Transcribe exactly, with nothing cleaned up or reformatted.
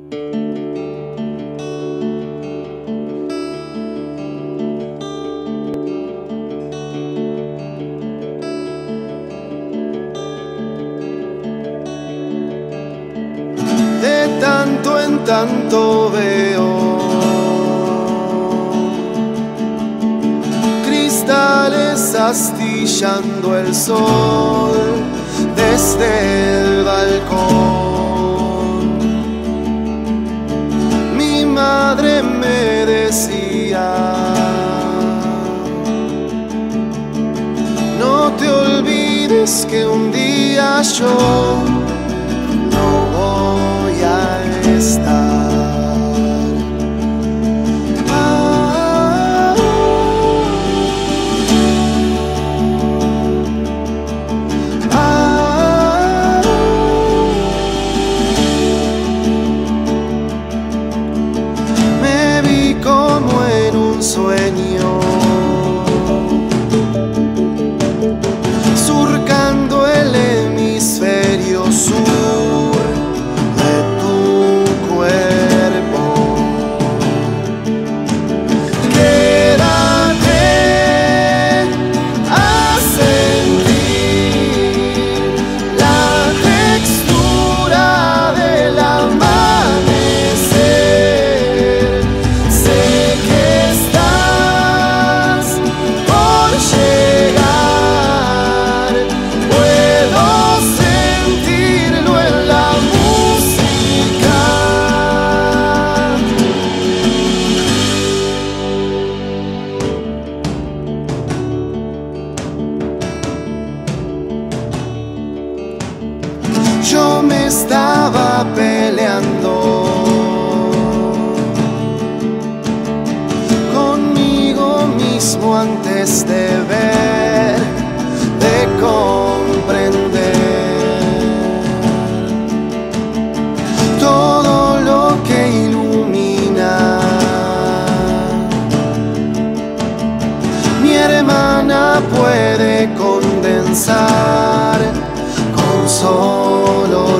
De tanto en tanto veo cristales astillando el sol desde el balcón. Mi madre me decía: no te olvides que un día yo no voy a estar. Sueño, surcando el hemisferio sur de tu cuerpo. Quédate a sentir la textura del amanecer. Sé que yo me estaba peleando conmigo mismo antes de ver, de comprender todo lo que ilumina. Mi hermana puede condensar con solo